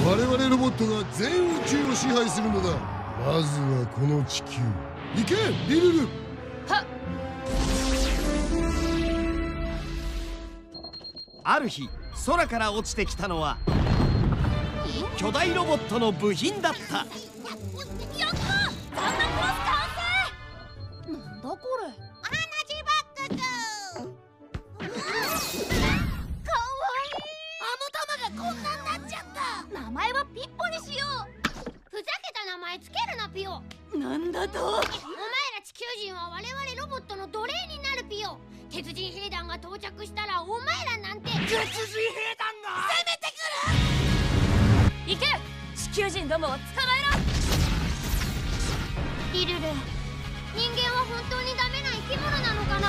我々ロボットが全宇宙を支配するのだ。まずはこの地球。行けリルル。 はっ。ある日空から落ちてきたのは巨大ロボットの部品だった。 やった！ガンダクロス完成！なんだこれ。お話バックス。かわいい。あの玉がこんなになっちゃった。名前はピッポにしよう。ふざけた名前つけるなピオ。なんだと。お前ら地球人は我々ロボットの奴隷になるピオ。鉄人兵団が到着したらお前らなんて。鉄人兵団が攻めてくる。行け、地球人どもを捕まえろ。リルル、人間は本当にダメな生き物なのかな。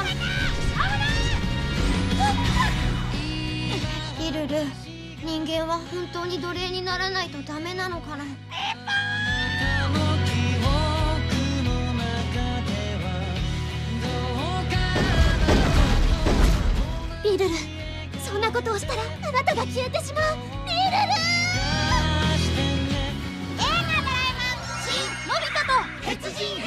リルル、人間は本当に奴隷にならないとダメなのかな。リルル、そんなことをしたらあなたが消えてしまう。リルル。映画ドラえもん新のび太と鉄人兵